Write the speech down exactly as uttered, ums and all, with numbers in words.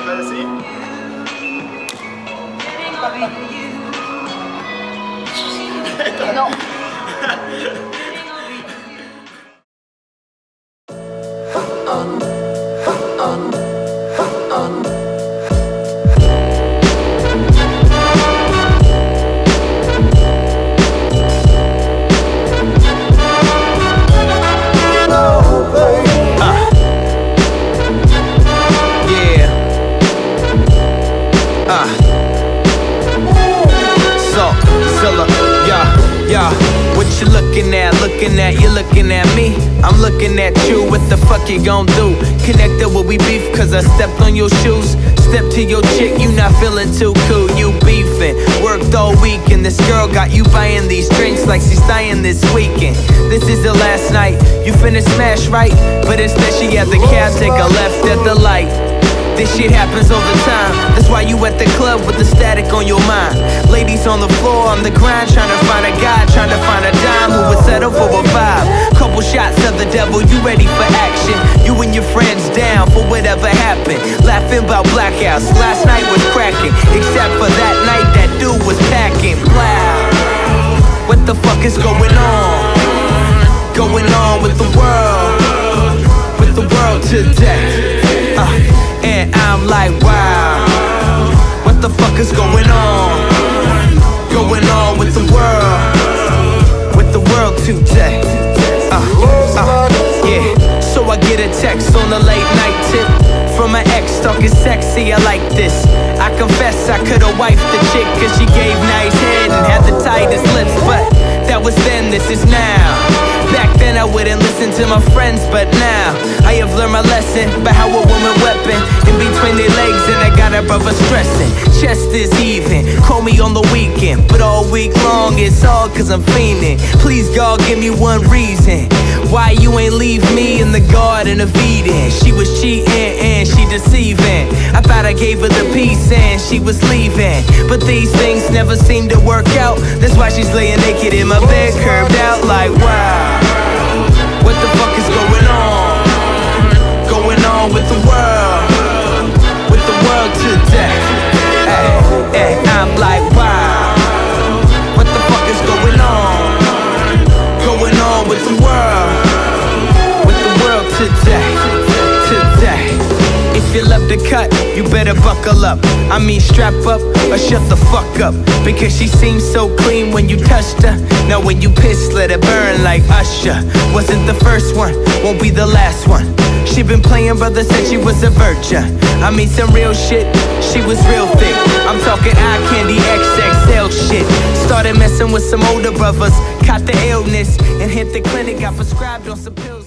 Vas essayer? Non. What you looking at, looking at, you looking at me. I'm looking at you, what the fuck you gon' do? Connected with we beef cause I stepped on your shoes. Step to your chick, you not feeling too cool. You beefing, worked all week and this girl got you buying these drinks like she's dying this weekend. This is the last night, you finna smash right, but instead she at the cab, take a left at the light. This shit happens all the time. That's why you at the club with the static on your mind. Ladies on the floor, on the grind, trying to find a guy, trying to find a dime who would settle for a vibe. Couple shots of the devil, you ready for action? You and your friends down for whatever happened. Laughing about blackouts, last night was cracking. Except for that night, that dude was packing. Blah. What the fuck is going on? Going on with the world, with the world today. Uh, and I'm like, wow, what the fuck is going on? Going on with the world, with the world today. Uh, uh, yeah, so I get a text on the late night tip from an ex talking sexy, I like this. I confess I could've wiped the chick cause she gave nice head and had the tightest lips. But that was then, this is now. Back then I wouldn't listen to my friends, but now I have learned my lesson by how a woman weapon in between their legs and I got her brother stressing. Chest is even, call me on the weekend, but all week long it's all cause I'm fiending. Please God give me one reason why you ain't leave me in the garden of Eden. She was cheating and she deceiving. I thought I gave her the peace and she was leaving, but these things never seem to work out. That's why she's laying naked in my bed, curved out like wow. What the fuck is going on? Going on with the world, with the world today. Ay, ay, I'm like wow. What the fuck is going on? Going on with the world, with the world today. Today. If you love to cut, you better buckle up. I mean strap up or shut the fuck up. Because she seems so clean when you touched her. Now when you piss, let it burn like Usher. Wasn't the first one, won't be the last one. She been playing brother since she was a virgin. I mean some real shit, she was real thick. I'm talking eye candy X X L shit. Started messing with some older brothers, caught the illness and hit the clinic, got prescribed on some pills.